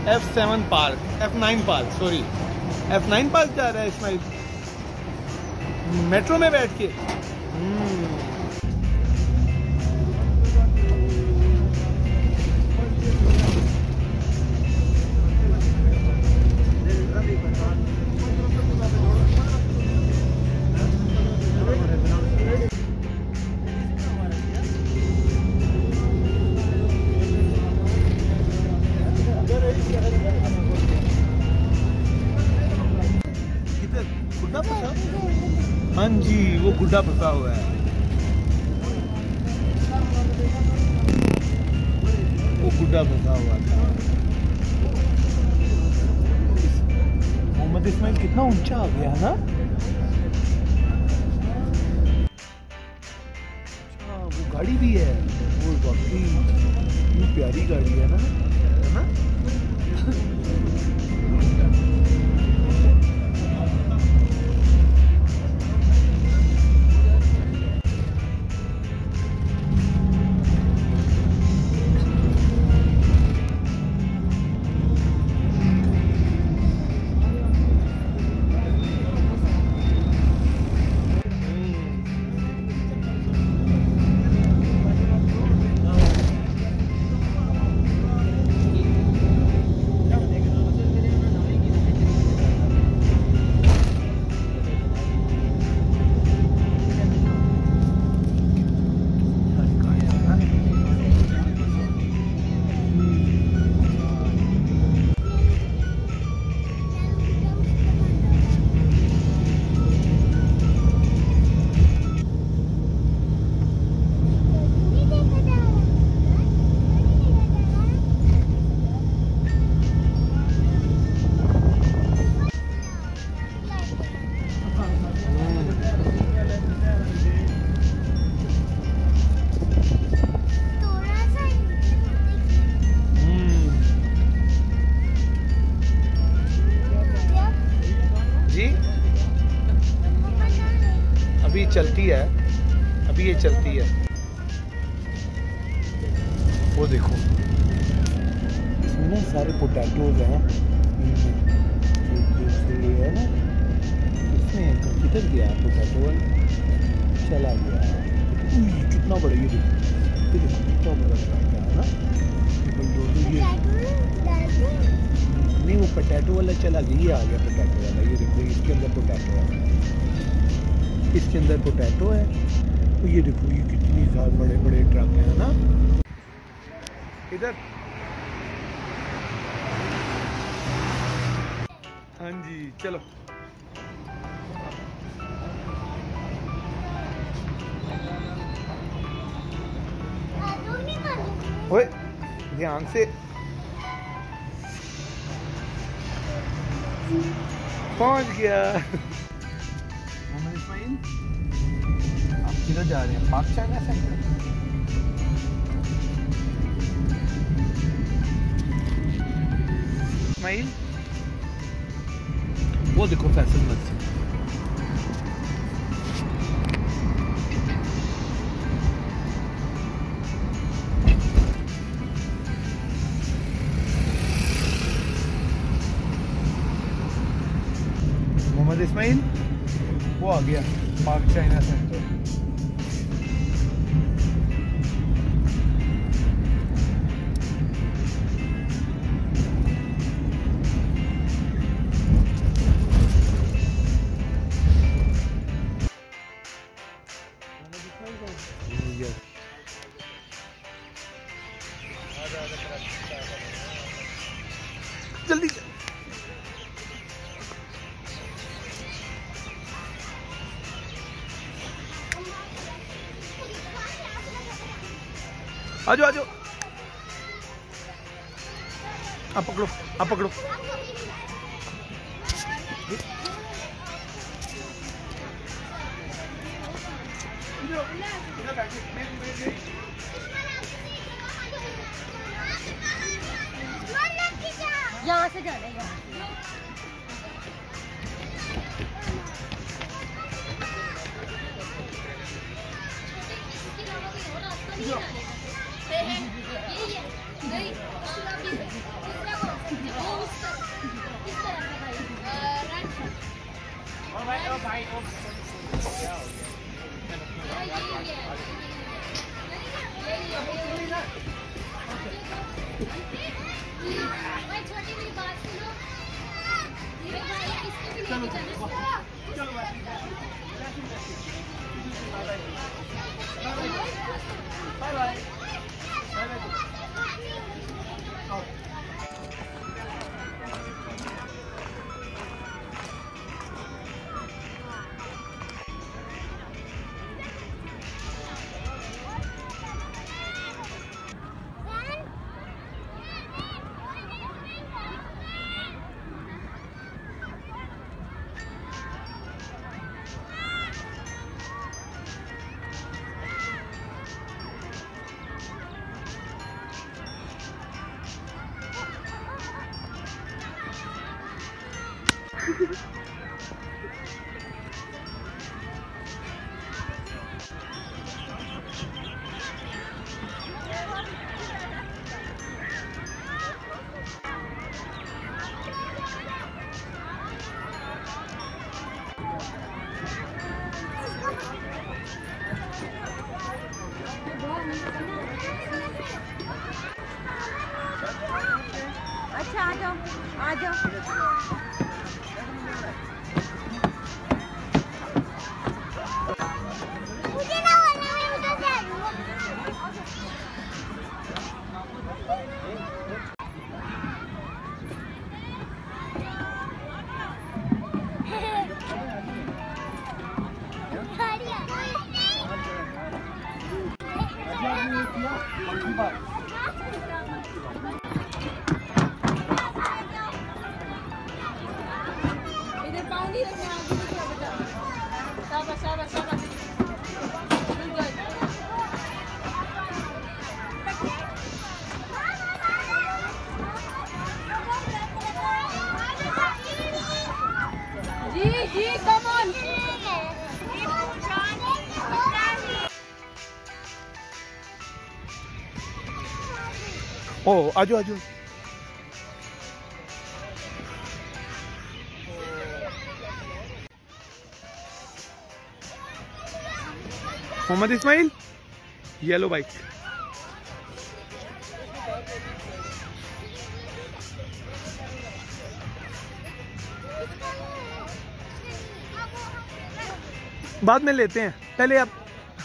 F7 park, F9 park, sorry F9 park जा रहा है इस्माइल मेट्रो में बैठ के। हाँ जी, वो गुड्डा फंसा हुआ है, वो गुड्डा फंसा हुआ था। मोहम्मद इस्माइल कितना ऊंचा आ गया ना। अच्छा, वो गाड़ी भी है, वो वाकई इतनी प्यारी गाड़ी है ना, है ना? अभी चलती है, अभी ये चलती है। वो देखो, इसमें ना सारे पोटैटोज हैं, जैसे है ना, इसमें किधर गया पोटैटो, चला गया। कितना बड़ा ये देखो, ये देखो कितना बड़ा है ना। नहीं, वो पोटैटो वाला चला गया, ये आ गया पोटैटो वाला, ये देखो इसके अंदर पोटैटो है, इसके अंदर पोटैटो है। तो ये देखो, ये कितनी ज़्यादा बड़े बड़े ट्रक हैं ना इधर। हाँ जी, चलो ओए ध्यान से, पहुंच गया। आप किधर जा रहे हैं? Park China centre. इस्माइल, वो देखो फैसल मस्जिद। मोहम्मद इस्माइल, वो आ गया पार्क चाइना सेंटर। जल्दी आजो आजो, आप पकड़ो, आप पकड़ो। यहाँ से जाना है। छोटी मेरी बात सुनो। चलो अच्छा आ जाओ आ जाओ। मुझे ना बोलना, मैं उधर जा रही हूँ। इधर पाँव नहीं रखना, आगे निकलो बेटा। शाबाश शाबाश शाबाश। जी जी कम ऑन। ओ आजो आजो। Mohammad Ismail, yellow bike. बाद में लेते हैं, पहले आप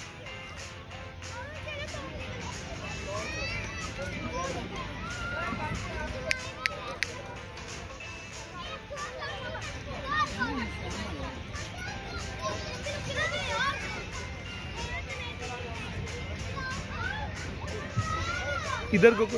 इधर को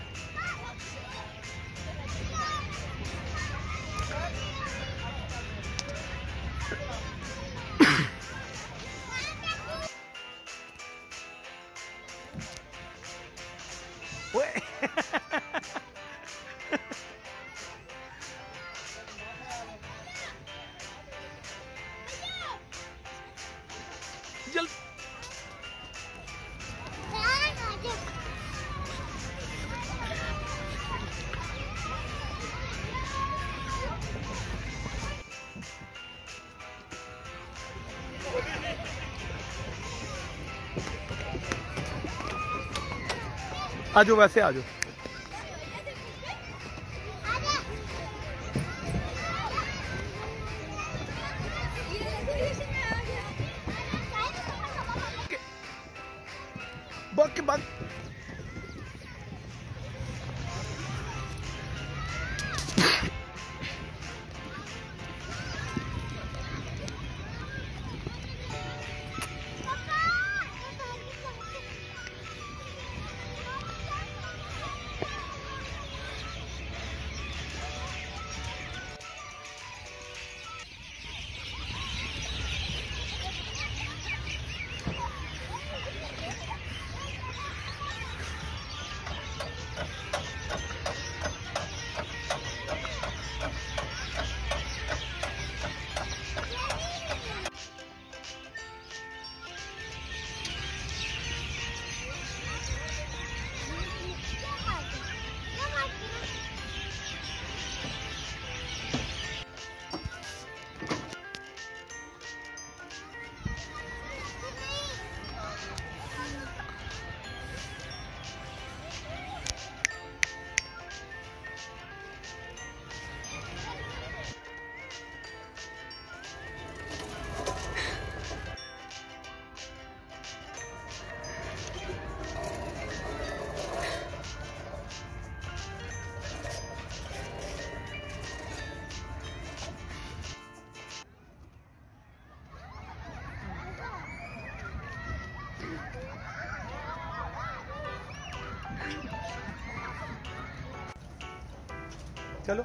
जल्द आजो, वैसे आजो। बग के बग चलो